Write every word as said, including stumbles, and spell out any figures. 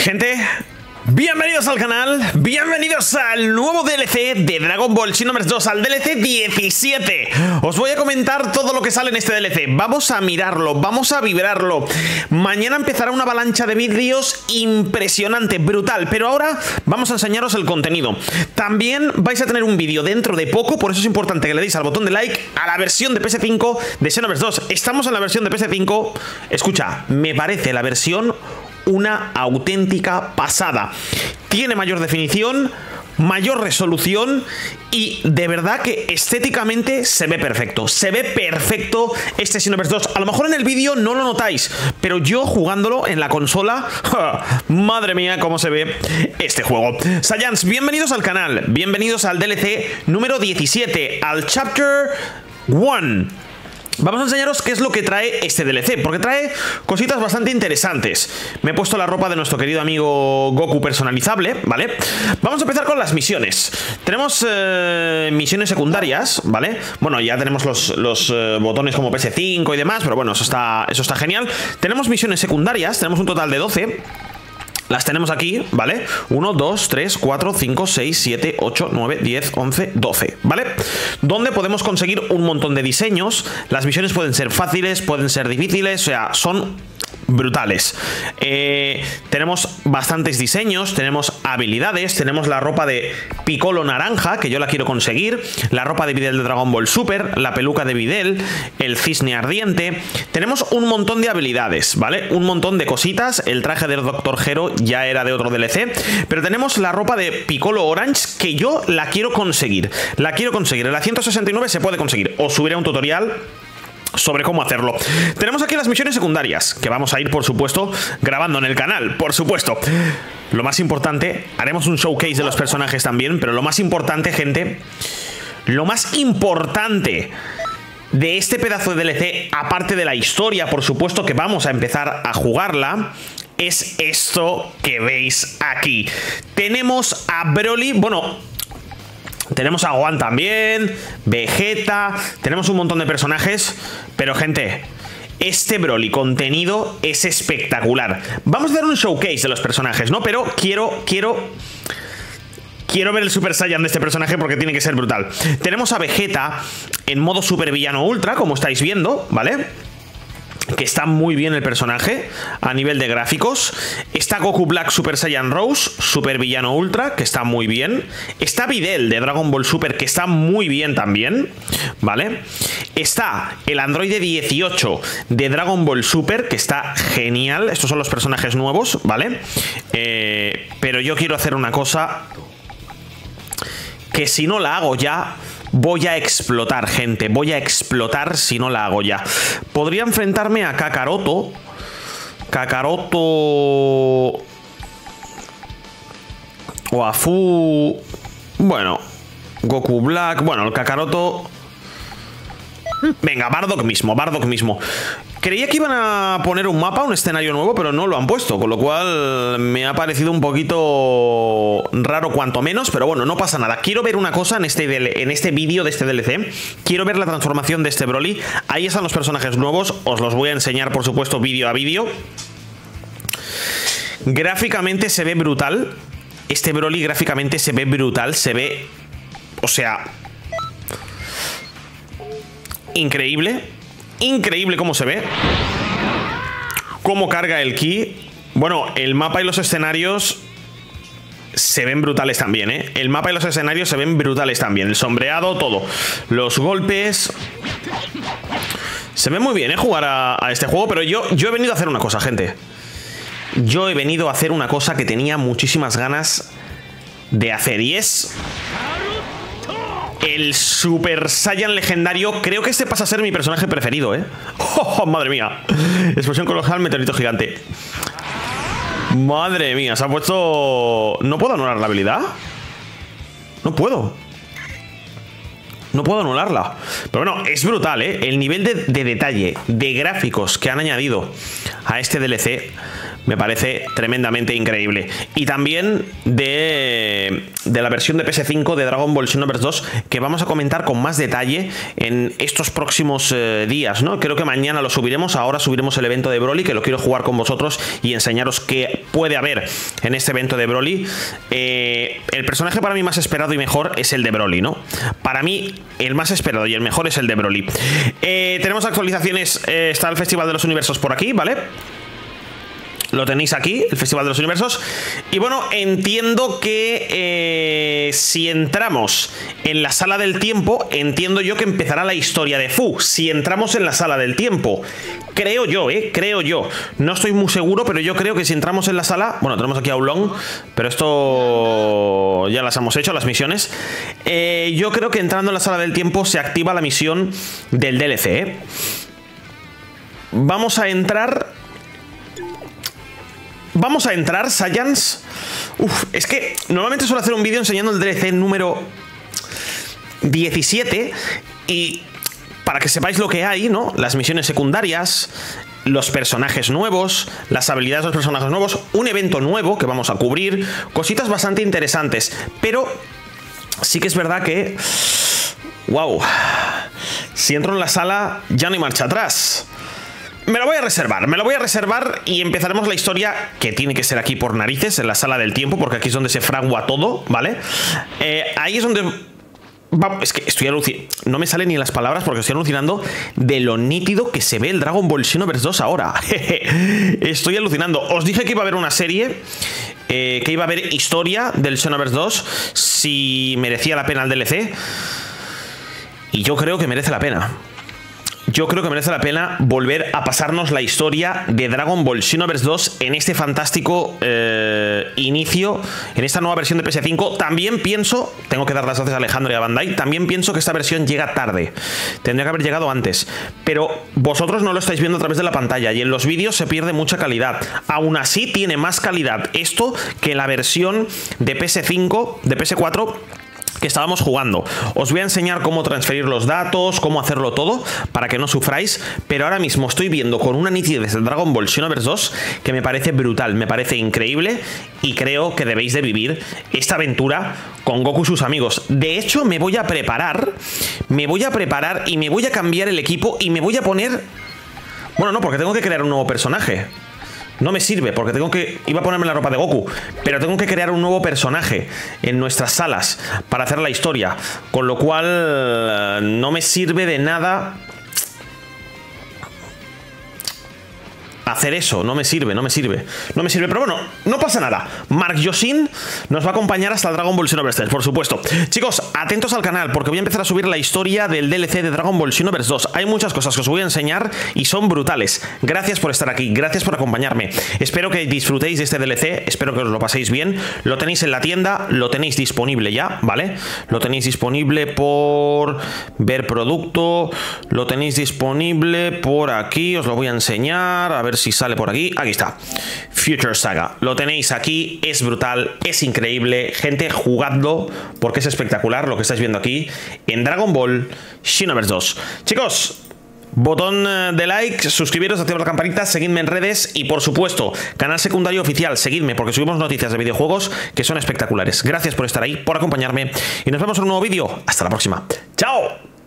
Gente, bienvenidos al canal, bienvenidos al nuevo D L C de Dragon Ball Xenoverse dos, al D L C diecisiete. Os voy a comentar todo lo que sale en este D L C. Vamos a mirarlo, vamos a vibrarlo. Mañana empezará una avalancha de vídeos impresionante, brutal. Pero ahora vamos a enseñaros el contenido. También vais a tener un vídeo dentro de poco, por eso es importante que le deis al botón de like a la versión de P S cinco de Xenoverse dos. Estamos en la versión de P S cinco. Escucha, me parece la versión una auténtica pasada. Tiene mayor definición, mayor resolución y de verdad que estéticamente se ve perfecto. Se ve perfecto este Xenoverse dos. A lo mejor en el vídeo no lo notáis, pero yo jugándolo en la consola, ¡ja! Madre mía cómo se ve este juego. Saiyans, bienvenidos al canal, bienvenidos al D L C número diecisiete, al Chapter uno. Vamos a enseñaros qué es lo que trae este D L C, porque trae cositas bastante interesantes. Me he puesto la ropa de nuestro querido amigo Goku personalizable, ¿vale? Vamos a empezar con las misiones. Tenemos eh, misiones secundarias, ¿vale? Bueno, ya tenemos los, los eh, botones como P S cinco y demás, pero bueno, eso está, eso está genial. Tenemos misiones secundarias, tenemos un total de doce. Las tenemos aquí, ¿vale? uno, dos, tres, cuatro, cinco, seis, siete, ocho, nueve, diez, once, doce, ¿vale? Donde podemos conseguir un montón de diseños. Las misiones pueden ser fáciles, pueden ser difíciles, o sea, son brutales. Eh, tenemos bastantes diseños, tenemos habilidades, tenemos la ropa de Piccolo naranja, que yo la quiero conseguir, la ropa de Videl de Dragon Ball Super, la peluca de Videl, el cisne ardiente. Tenemos un montón de habilidades, ¿vale? Un montón de cositas. El traje del doctor Gero ya era de otro D L C, pero tenemos la ropa de Piccolo Orange, que yo la quiero conseguir. La quiero conseguir. En la ciento sesenta y nueve se puede conseguir. Os subiré un tutorial sobre cómo hacerlo. Tenemos aquí las misiones secundarias, que vamos a ir, por supuesto, grabando en el canal, por supuesto. Lo más importante, haremos un showcase de los personajes también, pero lo más importante, gente, lo más importante de este pedazo de D L C, aparte de la historia, por supuesto, que vamos a empezar a jugarla, es esto que veis aquí. Tenemos a Broly, bueno, tenemos a Gohan también, Vegeta, tenemos un montón de personajes, pero gente, este Broly contenido es espectacular. Vamos a hacer un showcase de los personajes, ¿no? Pero quiero, quiero... Quiero ver el Super Saiyan de este personaje porque tiene que ser brutal. Tenemos a Vegeta en modo Super Villano Ultra, como estáis viendo, ¿vale? Que está muy bien el personaje a nivel de gráficos. Está Goku Black Super Saiyan Rose, Super Villano Ultra, que está muy bien. Está Videl de Dragon Ball Super, que está muy bien también, ¿vale? Está el androide dieciocho de Dragon Ball Super, que está genial. Estos son los personajes nuevos, ¿vale? Eh, pero yo quiero hacer una cosa que si no la hago ya voy a explotar, gente. Voy a explotar si no la hago ya. Podría enfrentarme a Kakaroto. Kakaroto o a Fu. Bueno, Goku Black. Bueno, el Kakaroto. Venga, Bardock mismo, Bardock mismo. Creía que iban a poner un mapa, un escenario nuevo, pero no lo han puesto, con lo cual me ha parecido un poquito raro cuanto menos, pero bueno, no pasa nada. Quiero ver una cosa en este, en este vídeo de este D L C. Quiero ver la transformación de este Broly. Ahí están los personajes nuevos, os los voy a enseñar, por supuesto, vídeo a vídeo. Gráficamente se ve brutal. Este Broly gráficamente se ve brutal, se ve... O sea... Increíble. Increíble cómo se ve, cómo carga el ki. Bueno, el mapa y los escenarios se ven brutales también, ¿eh? El mapa y los escenarios se ven brutales también. El sombreado, todo. Los golpes. Se ve muy bien, ¿eh? Jugar a, a este juego. Pero yo, yo he venido a hacer una cosa, gente. Yo he venido a hacer una cosa que tenía muchísimas ganas de hacer, y es... el Super Saiyan legendario. Creo que este pasa a ser mi personaje preferido, ¿eh? ¡Oh, madre mía! Explosión colosal, meteorito gigante. Madre mía, se ha puesto... ¿No puedo anular la habilidad? No puedo. No puedo anularla. Pero bueno, es brutal, ¿eh? El nivel de, de detalle, de gráficos que han añadido a este D L C me parece tremendamente increíble. Y también de, de la versión de P S cinco de Dragon Ball Xenoverse dos, que vamos a comentar con más detalle en estos próximos eh, días, ¿no? Creo que mañana lo subiremos, ahora subiremos el evento de Broly, que lo quiero jugar con vosotros y enseñaros qué puede haber en este evento de Broly. Eh, el personaje para mí más esperado y mejor es el de Broly, ¿no? Para mí el más esperado y el mejor es el de Broly. Eh, tenemos actualizaciones, eh, está el Festival de los Universos por aquí, ¿vale? Lo tenéis aquí, el Festival de los Universos. Y bueno, entiendo que eh, si entramos en la Sala del Tiempo, entiendo yo que empezará la historia de Fu. Si entramos en la Sala del Tiempo, creo yo, eh, creo yo. No estoy muy seguro, pero yo creo que si entramos en la sala... Bueno, tenemos aquí a Oolong, pero esto ya las hemos hecho, las misiones. eh, Yo creo que entrando en la Sala del Tiempo se activa la misión del D L C, eh. Vamos a entrar... Vamos a entrar, Saiyans. Uf, es que normalmente suelo hacer un vídeo enseñando el D L C número diecisiete. Y para que sepáis lo que hay, ¿no? Las misiones secundarias, los personajes nuevos, las habilidades de los personajes nuevos, un evento nuevo que vamos a cubrir, cositas bastante interesantes. Pero sí que es verdad que... ¡Wow! Si entro en la sala ya no hay marcha atrás. Me lo voy a reservar, me lo voy a reservar y empezaremos la historia, que tiene que ser aquí por narices, en la Sala del Tiempo, porque aquí es donde se fragua todo, ¿vale? Eh, ahí es donde... Va, es que estoy alucinando, no me salen ni las palabras porque estoy alucinando de lo nítido que se ve el Dragon Ball Xenoverse dos ahora. Estoy alucinando. Os dije que iba a haber una serie, eh, que iba a haber historia del Xenoverse dos, si merecía la pena el D L C. Y yo creo que merece la pena. Yo creo que merece la pena volver a pasarnos la historia de Dragon Ball Xenoverse dos en este fantástico eh, inicio, en esta nueva versión de P S cinco. También pienso, tengo que dar las gracias a Alejandro y a Bandai, también pienso que esta versión llega tarde. Tendría que haber llegado antes. Pero vosotros no lo estáis viendo a través de la pantalla y en los vídeos se pierde mucha calidad. Aún así tiene más calidad esto que la versión de P S cinco, de P S cuatro... que estábamos jugando. Os voy a enseñar cómo transferir los datos, cómo hacerlo todo, para que no sufráis, pero ahora mismo estoy viendo con una nitidez el Dragon Ball Xenoverse dos que me parece brutal, me parece increíble y creo que debéis de vivir esta aventura con Goku y sus amigos. De hecho, me voy a preparar, me voy a preparar y me voy a cambiar el equipo y me voy a poner... Bueno, no, porque tengo que crear un nuevo personaje. No me sirve, porque tengo que... Iba a ponerme la ropa de Goku, pero tengo que crear un nuevo personaje en nuestras salas para hacer la historia. Con lo cual no me sirve de nada hacer eso, no me sirve, no me sirve No me sirve, pero bueno, no pasa nada. Mark Yosin nos va a acompañar hasta el Dragon Ball Xenoverse tres, por supuesto. Chicos, atentos al canal, porque voy a empezar a subir la historia del D L C de Dragon Ball Xenoverse dos. Hay muchas cosas que os voy a enseñar y son brutales. Gracias por estar aquí, gracias por acompañarme. Espero que disfrutéis de este D L C, espero que os lo paséis bien. Lo tenéis en la tienda, lo tenéis disponible ya, ¿vale? Lo tenéis disponible por ver producto, lo tenéis disponible por aquí, os lo voy a enseñar, a ver si sale por aquí. Aquí está, Future Saga. Lo tenéis aquí, es brutal, es increíble. Gente, jugadlo porque es espectacular lo que estáis viendo aquí en Dragon Ball Xenoverse dos. Chicos, botón de like, suscribiros, activar la campanita, seguidme en redes y por supuesto, canal secundario oficial, seguidme porque subimos noticias de videojuegos que son espectaculares. Gracias por estar ahí, por acompañarme y nos vemos en un nuevo vídeo. Hasta la próxima. ¡Chao!